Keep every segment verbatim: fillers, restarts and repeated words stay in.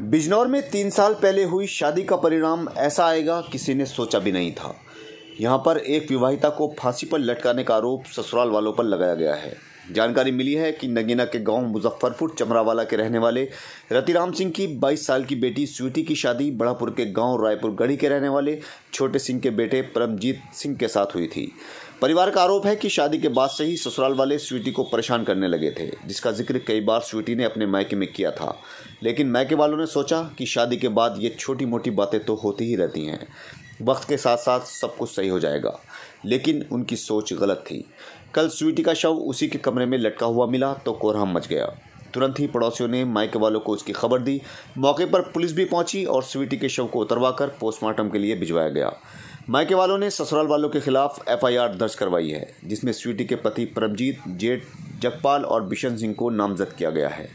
बिजनौर में तीन साल पहले हुई शादी का परिणाम ऐसा आएगा किसी ने सोचा भी नहीं था। यहां पर एक विवाहिता को फांसी पर लटकाने का आरोप ससुराल वालों पर लगाया गया है। जानकारी मिली है कि नगीना के गांव मुजफ्फरपुर चमरावाला के रहने वाले रतिराम सिंह की बाईस साल की बेटी स्वीटी की शादी बड़ापुर के गांव रायपुर गढ़ी के रहने वाले छोटे सिंह के बेटे परमजीत सिंह के साथ हुई थी। परिवार का आरोप है कि शादी के बाद से ही ससुराल वाले स्वीटी को परेशान करने लगे थे, जिसका जिक्र कई बार स्वीटी ने अपने मायके में किया था। लेकिन मायके वालों ने सोचा कि शादी के बाद ये छोटी मोटी बातें तो होती ही रहती हैं, वक्त के साथ साथ सब कुछ सही हो जाएगा। लेकिन उनकी सोच गलत थी। कल स्वीटी का शव उसी के कमरे में लटका हुआ मिला तो कोहराम मच गया। तुरंत ही पड़ोसियों ने मायके वालों को उसकी खबर दी। मौके पर पुलिस भी पहुंची और स्वीटी के शव को उतरवाकर पोस्टमार्टम के लिए भिजवाया गया। मायके वालों ने ससुराल वालों के खिलाफ एफ आई आर दर्ज करवाई है, जिसमें स्वीटी के पति परमजीत, जेठ जगपाल और बिशन सिंह को नामजद किया गया है।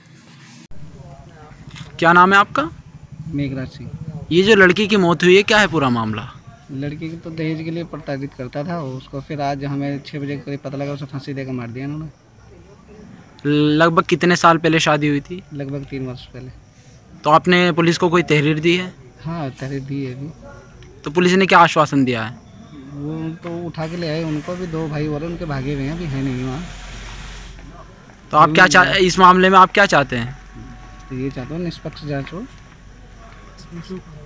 क्या नाम है आपका? मेघराज सिंह। ये जो लड़की की मौत हुई है, क्या है पूरा मामला? लड़की को तो दहेज के लिए प्रताड़ित करता था उसको, फिर आज हमें छः बजे करीब पता लगा उसे फांसी देकर मार दिया उन्होंने। लगभग कितने साल पहले शादी हुई थी? लगभग तीन वर्ष पहले। तो आपने पुलिस को कोई तहरीर दी है? हाँ, तहरीर दी है अभी। तो पुलिस ने क्या आश्वासन दिया है? वो तो उठा के ले आए, उनको भी दो भाई और उनके भागे हुए हैं, अभी है नहीं वहाँ। तो आप क्या चाह इस मामले में आप क्या चाहते हैं? तो ये चाहता हूँ निष्पक्ष जांच हो।